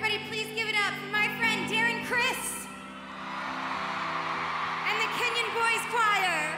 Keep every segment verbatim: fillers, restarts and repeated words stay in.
Everybody please give it up for my friend Darren Criss and the Kenyan Boys Choir.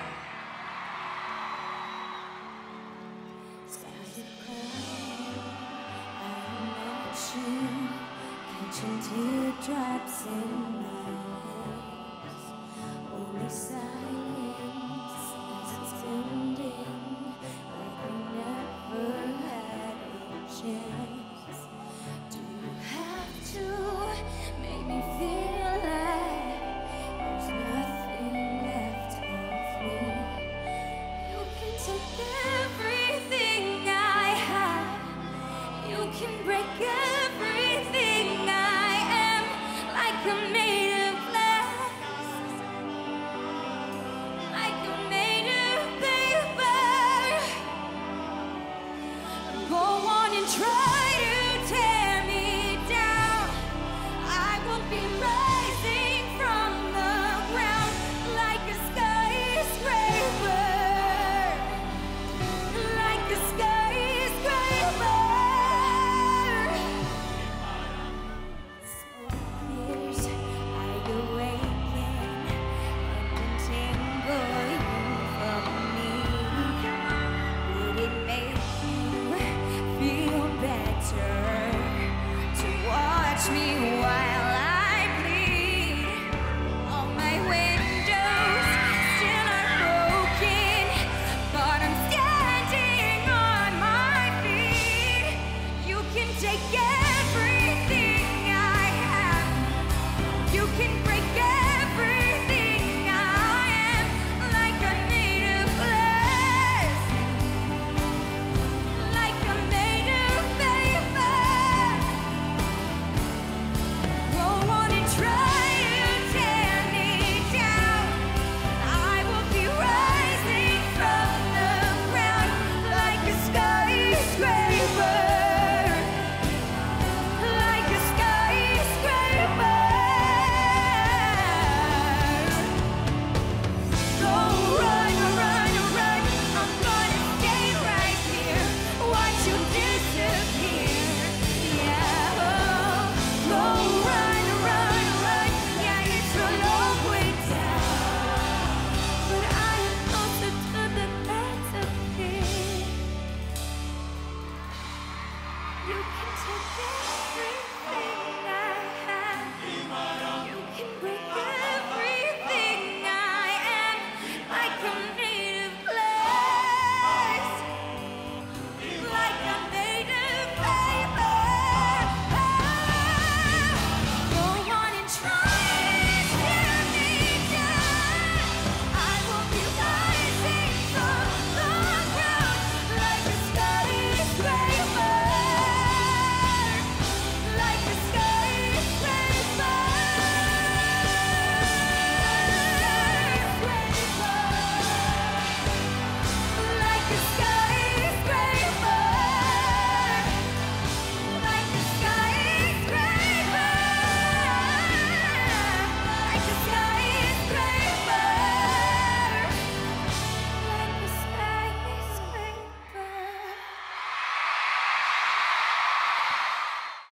Skies are crying, I'm not you, catching teardrops in my eyes. Only silence as it's ending, like we never had a chance. Do you have to make me feel like there's nothing left of me? You can take everything I have, you can break everything I am, like I'm made of glass, like I'm made of paper. Go on and try to tear me down, I will be rising from the ground like a skyscraper, like a skyscraper. Smoke clears, I awaken and untangle you from me. Would it make you feel better to watch me